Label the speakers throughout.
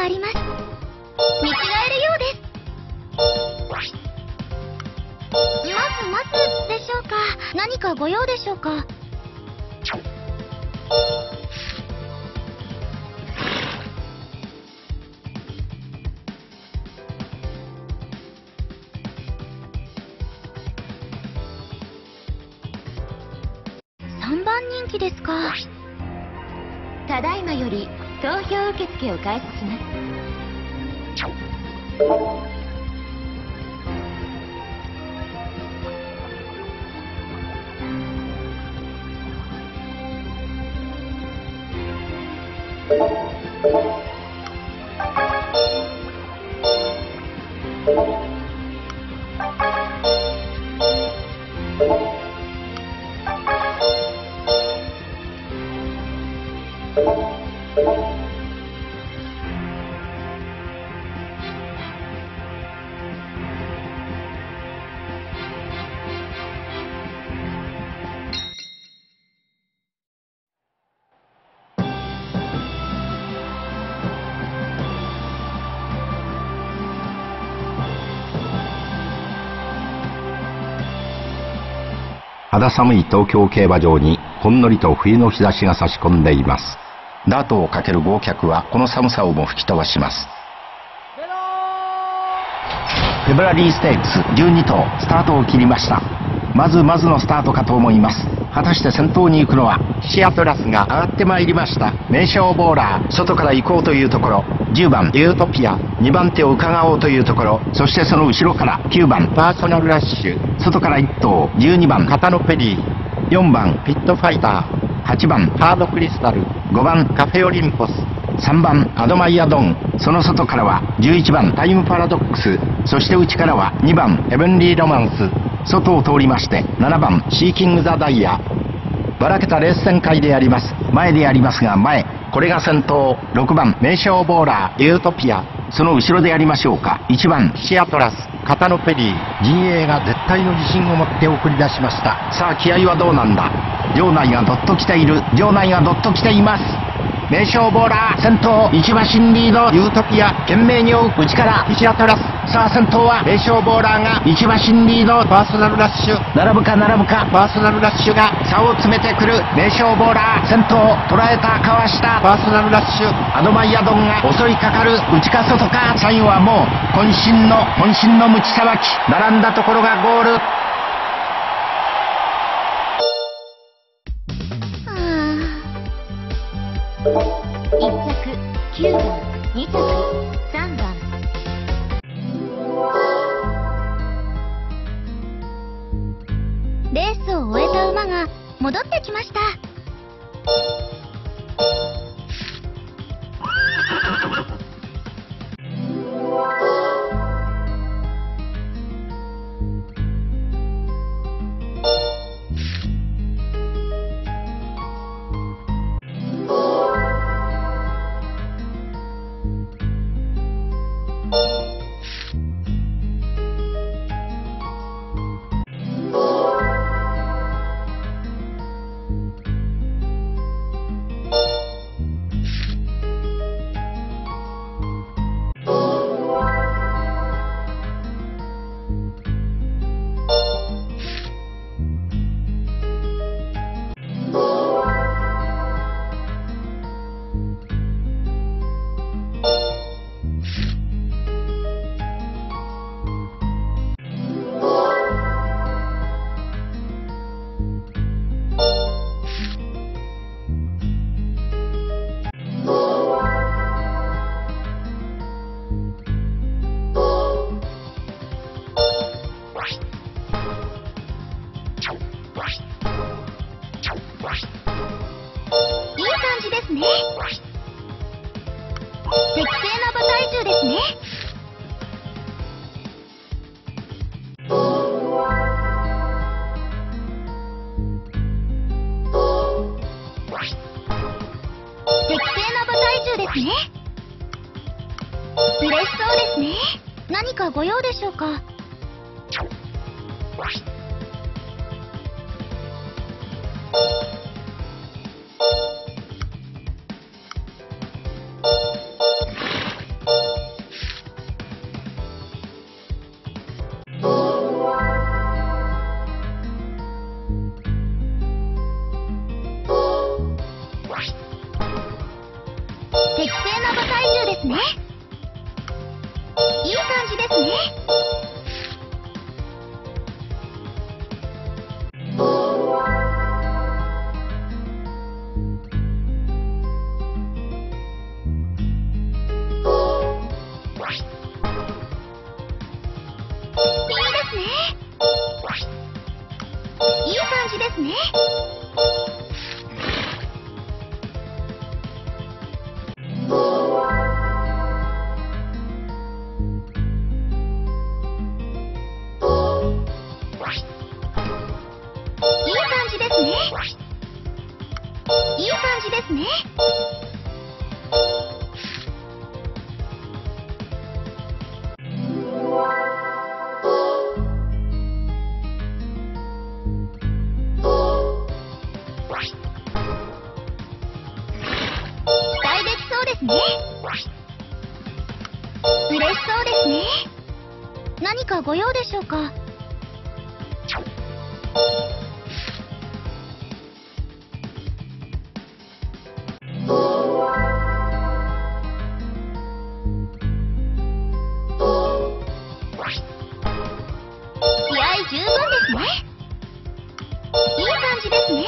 Speaker 1: あります。見違えるようです。ますでしょうか。何かご用でしょうか。3番人気ですか。ただいまより投票受付を開始します。
Speaker 2: 肌寒い東京競馬場にほんのりと冬の日差しが差し込んでいます。ダートをかける豪脚はこの寒さをも吹き飛ばします。フェブラリーステークス12頭スタートを切りました。まずまずのスタートかと思います。果たして先頭に行くのはシアトラスが上がってまいりました。名将ボーラー外から行こうというところ、10番ユートピア2番手を伺おうというところ、そしてその後ろから9番パーソナルラッシュ、外から1頭12番カタノペリー、4番ピットファイター、8番ハードクリスタル、5番カフェオリンポス、3番アドマイアドン、その外からは11番タイムパラドックス、そして内からは2番ヘブンリーロマンス、外を通りまして7番シーキングザダイヤ。ばらけたレース展開であります。前でありますが前、これが先頭6番名将ボーラーユートピア、その後ろでやりましょうか1番シアトラスカタノペリー。陣営が絶対の自信を持って送り出しました。さあ気合はどうなんだ。場内がどっと来ている。場内がどっと来ています。名将ボーラー先頭、一馬身リードユートピア懸命に追う内からシアトラス。さあ先頭は名将ボーラーが一馬身リード、パーソナルラッシュ並ぶか並ぶか、パーソナルラッシュが差を詰めてくる。名将ボーラー先頭捉えた、かわしたパーソナルラッシュ、アドマイアドンが襲いかかる。内か外か、最後はもう渾身のムチさばき。並んだところがゴール。
Speaker 1: 1着9番、2着3番。レースを終えた馬が戻ってきました。ですね。適正な馬体重ですね。適正な馬体重ですね。嬉しそうですね。何かご用でしょうか。 ね。いい感じですね。いい感じですね。いい感じですね。いい感じですね。期待できそうですね。嬉しそうですね。何かご用でしょうか。気合十分ですね。いい感じですね。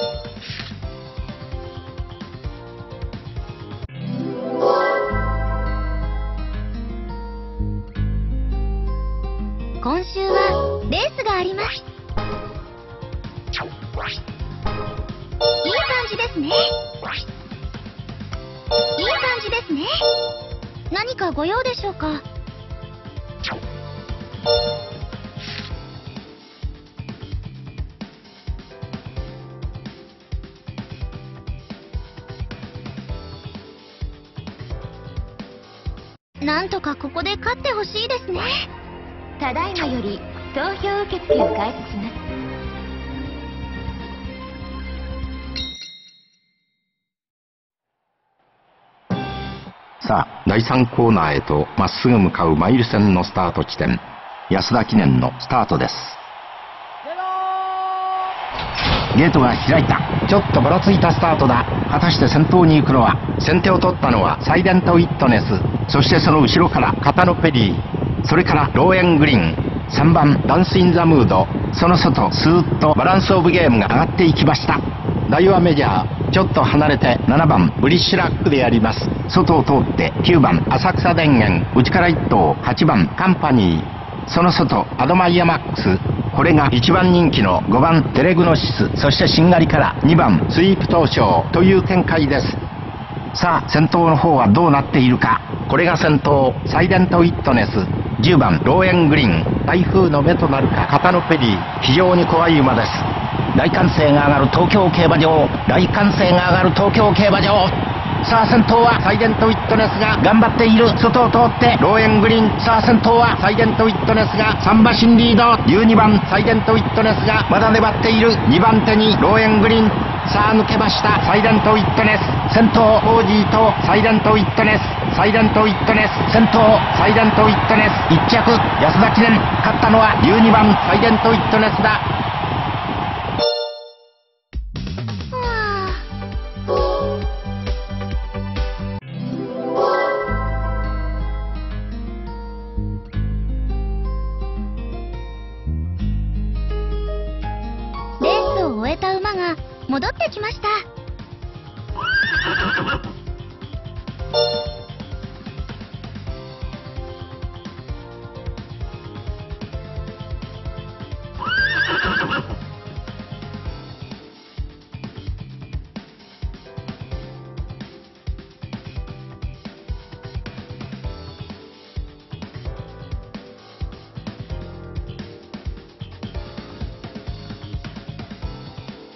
Speaker 1: 今週はレースがあります。いい感じですね。いい感じですね。何かご用でしょうか。なんとかここで勝ってほしいですね。ただいまより投票受付を開始します。
Speaker 2: さあ、第3コーナーへとまっすぐ向かうマイル線のスタート地点、安田記念のスタートです。ゲートが開いた。ちょっとばらついたスタートだ。果たして先頭に行くのは、先手を取ったのはサイレントウィットネス、そしてその後ろからカタノペリー、それからローエングリーン、3番ダンスインザムード、その外スーッとバランスオブゲームが上がっていきました。大和メジャーちょっと離れて7番ブリッシュラックであります。外を通って9番浅草田園、内から1頭8番カンパニー、その外アドマイヤマックス、これが1番人気の5番テレグノシス、そしてしんがりから2番スイープ東証という展開です。さあ先頭の方はどうなっているか。これが先頭サイレントウィットネス、10番ローエングリーン、台風の目となるかカタノペリー、非常に怖い馬です。大歓声が上がる東京競馬場、大歓声が上がる東京競馬場。さあ先頭はサイレントウィットネスが頑張っている。外を通ってローエングリーン。さあ先頭はサイレントウィットネスが3馬身リード。12番サイレントウィットネスがまだ粘っている。2番手にローエングリーン。さあ抜けましたサイレントウィットネス。先頭オージーとサイレントウィットネス、サイレントウィットネス先頭、サイレントウィットネス1着、安田記念。勝ったのは12番サイレントウィットネスだ。レースを終えた馬が戻ってきました。